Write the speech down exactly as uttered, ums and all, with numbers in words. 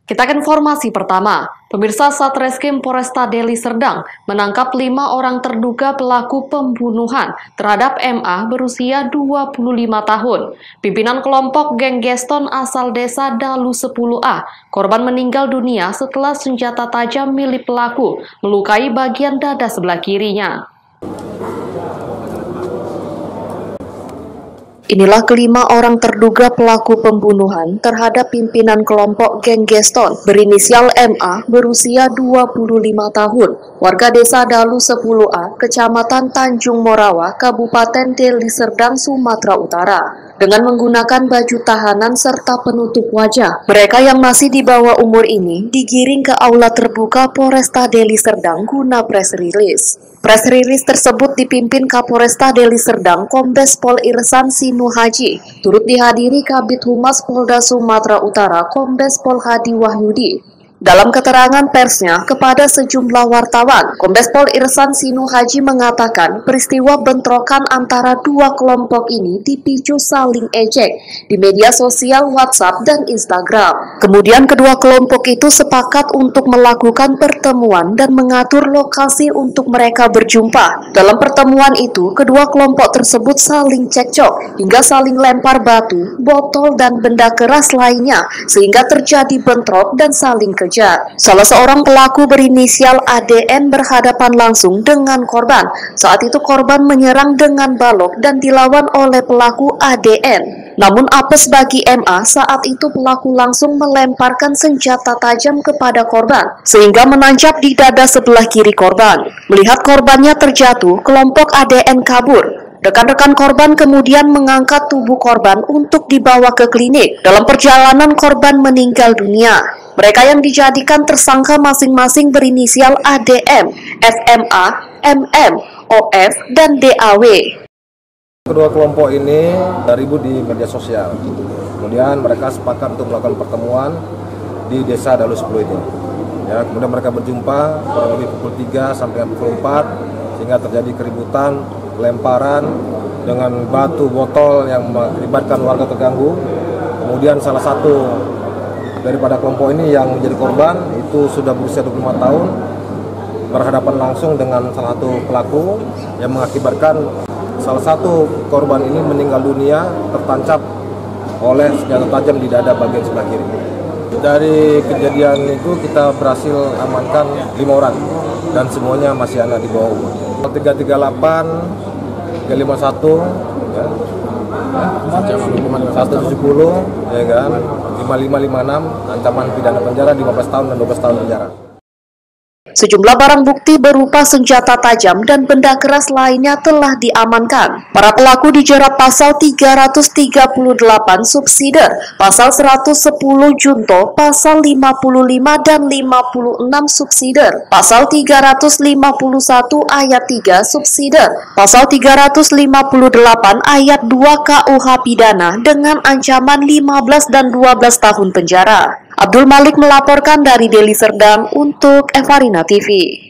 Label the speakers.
Speaker 1: Kita ke informasi pertama. Pemirsa, Satreskrim Polresta Deli Serdang menangkap lima orang terduga pelaku pembunuhan terhadap M A berusia dua puluh lima tahun. Pimpinan kelompok geng Geston asal desa Dalu sepuluh A. Korban meninggal dunia setelah senjata tajam milik pelaku melukai bagian dada sebelah kirinya. Inilah kelima orang terduga pelaku pembunuhan terhadap pimpinan kelompok geng Geston berinisial M A berusia dua puluh lima tahun, warga desa Dalu sepuluh A, Kecamatan Tanjung Morawa, Kabupaten Deli Serdang, Sumatera Utara. Dengan menggunakan baju tahanan serta penutup wajah, mereka yang masih di bawah umur ini digiring ke aula terbuka Polresta Deli Serdang guna press release. Press release tersebut dipimpin Kapolresta Deli Serdang Kombes Pol Irsan Sinu Haji, turut dihadiri Kabid Humas Polda Sumatera Utara Kombes Pol Hadi Wahyudi. Dalam keterangan persnya kepada sejumlah wartawan, Kombes Pol Irsan Sinu Haji mengatakan peristiwa bentrokan antara dua kelompok ini dipicu saling ejek di media sosial WhatsApp dan Instagram. Kemudian kedua kelompok itu sepakat untuk melakukan pertemuan dan mengatur lokasi untuk mereka berjumpa. Dalam pertemuan itu, kedua kelompok tersebut saling cekcok hingga saling lempar batu, botol, dan benda keras lainnya sehingga terjadi bentrok dan saling kejar. Salah seorang pelaku berinisial A D N berhadapan langsung dengan korban. Saat itu korban menyerang dengan balok dan dilawan oleh pelaku A D N. Namun apes bagi M A, saat itu pelaku langsung melemparkan senjata tajam kepada korban sehingga menancap di dada sebelah kiri korban. Melihat korbannya terjatuh, kelompok A D N kabur. Rekan-rekan korban kemudian mengangkat tubuh korban untuk dibawa ke klinik. Dalam perjalanan korban meninggal dunia. Mereka yang dijadikan tersangka masing-masing berinisial A D M, F M A, M M, O F, dan D A W.
Speaker 2: Kedua kelompok ini ribut di media sosial. Kemudian mereka sepakat untuk melakukan pertemuan di desa Dalu sepuluh itu. Ya, kemudian mereka berjumpa kurang lebih pukul tiga sampai pukul empat sehingga terjadi keributan, lemparan dengan batu, botol yang mengakibatkan warga terganggu. Kemudian salah satu daripada kelompok ini yang menjadi korban itu sudah berusia dua puluh lima tahun, berhadapan langsung dengan salah satu pelaku yang mengakibatkan salah satu korban ini meninggal dunia tertancap oleh senjata tajam di dada bagian sebelah kiri. Dari kejadian itu kita berhasil amankan lima orang dan semuanya masih anak di bawah umur. tiga tiga delapan, tiga lima satu, ya. seratus tujuh puluh, ya kan, lima lima lima enam, ancaman pidana penjara lima belas tahun dan dua belas tahun penjara.
Speaker 1: Sejumlah barang bukti berupa senjata tajam dan benda keras lainnya telah diamankan. Para pelaku dijerat pasal tiga ratus tiga puluh delapan subsider, pasal seratus sepuluh junto, pasal lima puluh lima dan lima puluh enam subsider, pasal tiga ratus lima puluh satu ayat tiga subsider, pasal tiga ratus lima puluh delapan ayat dua K U H pidana dengan ancaman lima belas dan dua belas tahun penjara. Abdul Malik melaporkan dari Deli Serdang untuk Evarina T V.